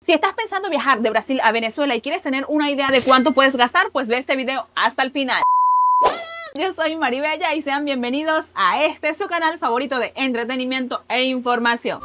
Si estás pensando viajar de Brasil a Venezuela y quieres tener una idea de cuánto puedes gastar, pues ve este video hasta el final. Yo soy Maribella y sean bienvenidos a este su canal favorito de entretenimiento e información.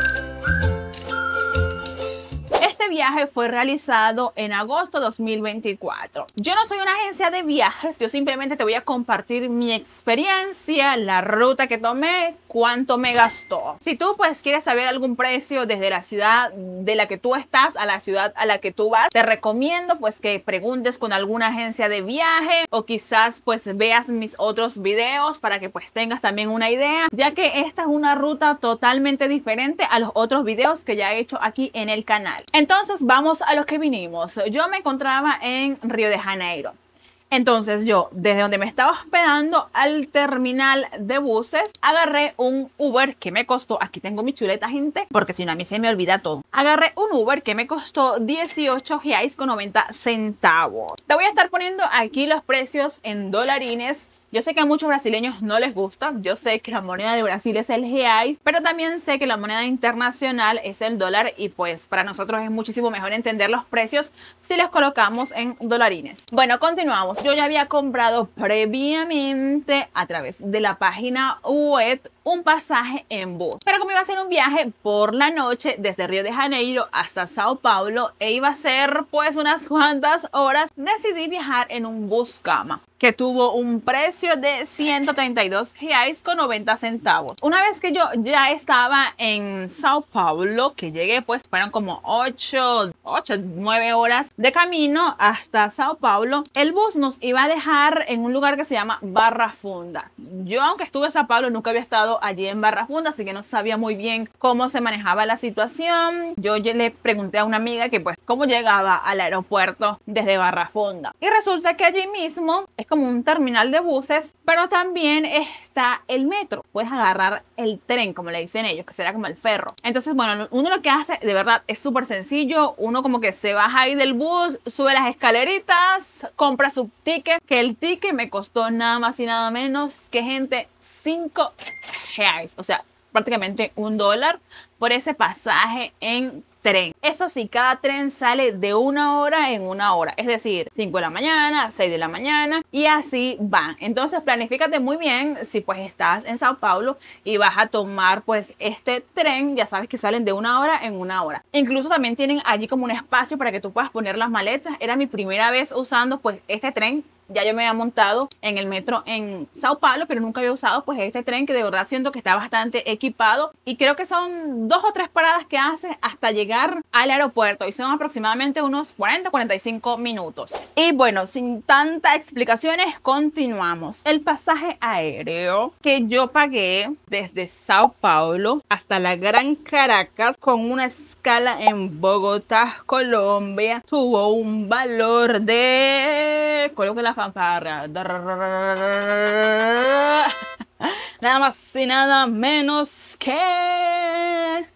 Este viaje fue realizado en agosto de 2024. Yo no soy una agencia de viajes, yo simplemente te voy a compartir mi experiencia, la ruta que tomé, cuánto me gastó. Si tú pues quieres saber algún precio desde la ciudad de la que tú estás a la ciudad a la que tú vas, te recomiendo pues que preguntes con alguna agencia de viaje o quizás pues veas mis otros videos para que pues tengas también una idea, ya que esta es una ruta totalmente diferente a los otros videos que ya he hecho aquí en el canal. Entonces vamos a lo que vinimos. Yo me encontraba en Río de Janeiro. Entonces yo, desde donde me estaba hospedando al terminal de buses, agarré un Uber que me costó, aquí tengo mi chuleta gente, porque si no a mí se me olvida todo. Agarré un Uber que me costó 18 reais con 90 centavos. Te voy a estar poniendo aquí los precios en dolarines. Yo sé que a muchos brasileños no les gusta, yo sé que la moneda de Brasil es el real, pero también sé que la moneda internacional es el dólar y pues para nosotros es muchísimo mejor entender los precios si los colocamos en dolarines. Bueno, continuamos. Yo ya había comprado previamente a través de la página web un pasaje en bus, pero como iba a ser un viaje por la noche desde Río de Janeiro hasta Sao Paulo e iba a ser pues unas cuantas horas, decidí viajar en un bus cama que tuvo un precio de 132 reais con 90 centavos. Una vez que yo ya estaba en Sao Paulo, que llegué pues fueron como 9 horas de camino hasta Sao Paulo, el bus nos iba a dejar en un lugar que se llama Barra Funda. Yo aunque estuve en Sao Paulo nunca había estado allí en Barra Funda, así que no sabía muy bien cómo se manejaba la situación. Yo le pregunté a una amiga que pues cómo llegaba al aeropuerto desde Barra Funda y resulta que allí mismo es como un terminal de buses, pero también está el metro. Puedes agarrar el tren, como le dicen ellos, que será como el ferro. Entonces, bueno, uno lo que hace de verdad es súper sencillo. Uno como que se baja ahí del bus, sube las escaleritas, compra su ticket, que el ticket me costó nada más y nada menos que, gente, 5 reais, o sea, prácticamente $1 por ese pasaje en tren. Eso sí, cada tren sale de 1 hora en 1 hora, es decir, 5 de la mañana, 6 de la mañana y así van. Entonces planifícate muy bien si pues estás en Sao Paulo y vas a tomar pues este tren, ya sabes que salen de 1 hora en 1 hora. Incluso también tienen allí como un espacio para que tú puedas poner las maletas. Era mi primera vez usando pues este tren. Ya yo me había montado en el metro en Sao Paulo, pero nunca había usado pues este tren que de verdad siento que está bastante equipado y creo que son 2 o 3 paradas que hace hasta llegar al aeropuerto y son aproximadamente unos 40-45 minutos. Y bueno, sin tantas explicaciones, continuamos. El pasaje aéreo que yo pagué desde Sao Paulo hasta la Gran Caracas con una escala en Bogotá, Colombia, tuvo un valor de... Coloque la fanfarria. Nada más y nada menos que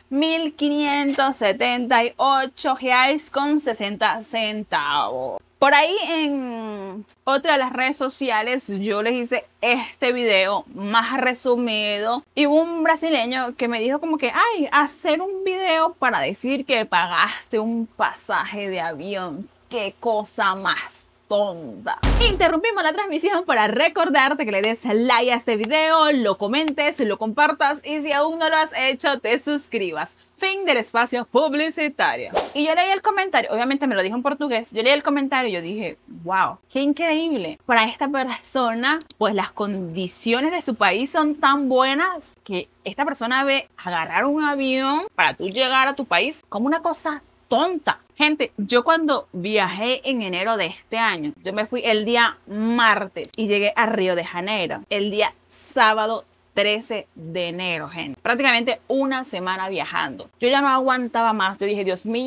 1.578 reais con 60 centavos. Por ahí en otra de las redes sociales yo les hice este video más resumido y hubo un brasileño que me dijo como que ay, hacer un video para decir que pagaste un pasaje de avión, qué cosa más tonta. Interrumpimos la transmisión para recordarte que le des like a este video, lo comentes, lo compartas y si aún no lo has hecho te suscribas. Fin del espacio publicitario. Y yo leí el comentario, obviamente me lo dijo en portugués, yo leí el comentario y yo dije, wow, qué increíble. Para esta persona, pues las condiciones de su país son tan buenas que esta persona ve agarrar un avión para tú llegar a tu país como una cosa tonta. Gente, yo cuando viajé en enero de este año, yo me fui el día martes y llegué a Río de Janeiro el día sábado 13 de enero, gente. Prácticamente una semana viajando. Yo ya no aguantaba más. Yo dije, Dios mío,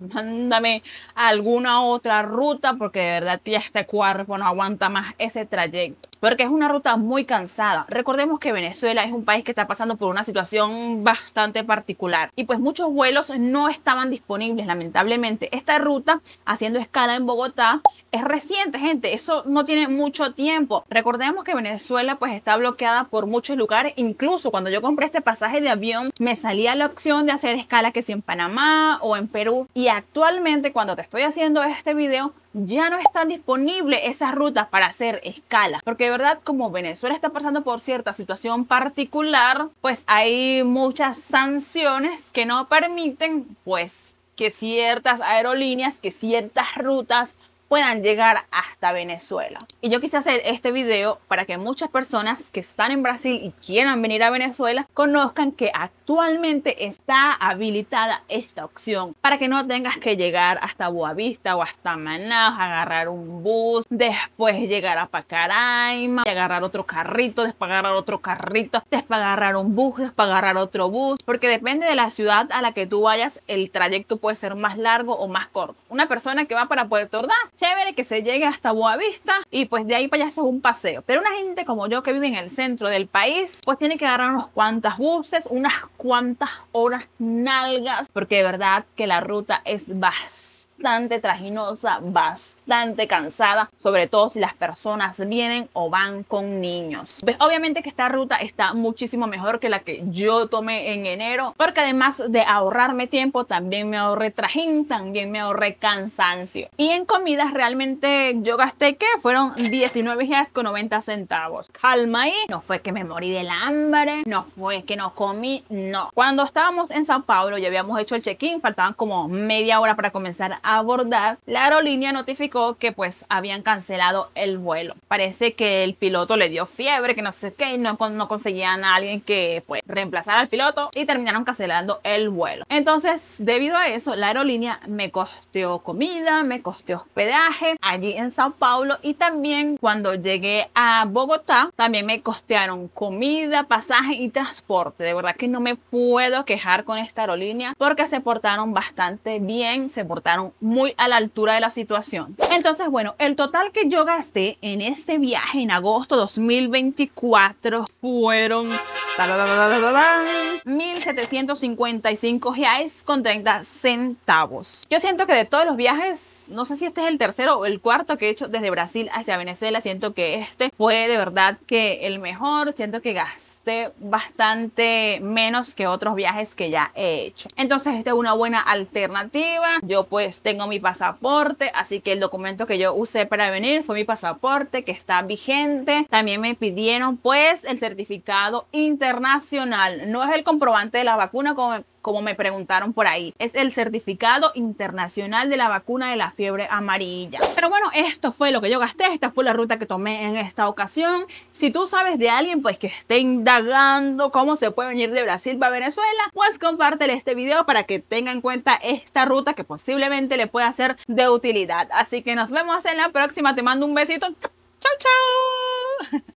mándame alguna otra ruta porque de verdad que ya este cuerpo no aguanta más ese trayecto. Porque es una ruta muy cansada. Recordemos que Venezuela es un país que está pasando por una situación bastante particular y pues muchos vuelos no estaban disponibles, lamentablemente. Esta ruta, haciendo escala en Bogotá, es reciente, gente. Eso no tiene mucho tiempo. Recordemos que Venezuela pues está bloqueada por muchos lugares. Incluso cuando yo compré este pasaje de avión, me salía la opción de hacer escala que si en Panamá o en Perú. Y actualmente, cuando te estoy haciendo este video, ya no están disponibles esas rutas para hacer escala, porque de verdad como Venezuela está pasando por cierta situación particular, pues hay muchas sanciones que no permiten pues que ciertas aerolíneas, que ciertas rutas puedan llegar hasta Venezuela. Y yo quise hacer este video para que muchas personas que están en Brasil y quieran venir a Venezuela conozcan que actualmente está habilitada esta opción para que no tengas que llegar hasta Boavista o hasta Manaus, agarrar un bus, después llegar a Pacaraima, agarrar otro carrito, después agarrar otro carrito, después agarrar un bus, después agarrar otro bus, porque depende de la ciudad a la que tú vayas, el trayecto puede ser más largo o más corto. Una persona que va para Puerto Ordaz, chévere que se llegue hasta Boavista y pues de ahí para allá es un paseo. Pero una gente como yo que vive en el centro del país, pues tiene que agarrar unos cuantos buses, unas cuantas horas nalgas, porque de verdad que la ruta es bastante trajinosa, bastante cansada, sobre todo si las personas vienen o van con niños. Pues obviamente que esta ruta está muchísimo mejor que la que yo tomé en enero, porque además de ahorrarme tiempo, también me ahorré trajín, también me ahorré cansancio. Y en comidas realmente yo gasté, ¿qué? Fueron 19,90 centavos. Calma ahí, no fue que me morí del hambre, no fue que no comí, no. Cuando estábamos en Sao Paulo y habíamos hecho el check-in, faltaban como media hora para comenzar a abordar, la aerolínea notificó que pues habían cancelado el vuelo. Parece que el piloto le dio fiebre, que no sé qué, y no conseguían a alguien que pues reemplazara al piloto y terminaron cancelando el vuelo. Entonces, debido a eso, la aerolínea me costeó comida, me costeó hospedaje allí en Sao Paulo y también cuando llegué a Bogotá, también me costearon comida, pasaje y transporte. De verdad que no me puedo quejar con esta aerolínea porque se portaron bastante bien, se portaron muy a la altura de la situación. Entonces, bueno, el total que yo gasté en este viaje en agosto 2024 fueron 1.755 reais con 30 centavos. Yo siento que de todos los viajes, no sé si este es el tercero o el cuarto que he hecho desde Brasil hacia Venezuela, siento que este fue de verdad que el mejor. Siento que gasté bastante menos que otros viajes que ya he hecho. Entonces esta es una buena alternativa. Yo pues tengo mi pasaporte, así que el documento que yo usé para venir fue mi pasaporte, que está vigente. También me pidieron pues el certificado internacional. No es el comprobante de la vacuna como me preguntaron por ahí. Es el certificado internacional de la vacuna de la fiebre amarilla. Pero bueno, esto fue lo que yo gasté. Esta fue la ruta que tomé en esta ocasión. Si tú sabes de alguien pues que esté indagando cómo se puede venir de Brasil para Venezuela, pues compártele este video para que tenga en cuenta esta ruta que posiblemente le pueda ser de utilidad. Así que nos vemos en la próxima. Te mando un besito. Chau, chau.